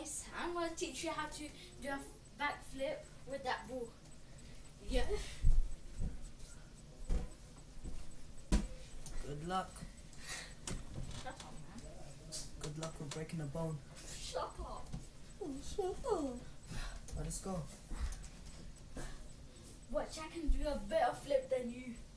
guys, I'm going to teach you how to do a backflip with that ball. Yeah. Good luck. Shut up, man. Good luck with breaking a bone. Shut up. Oh, shut up. Let us go. Watch, I can do a better flip than you.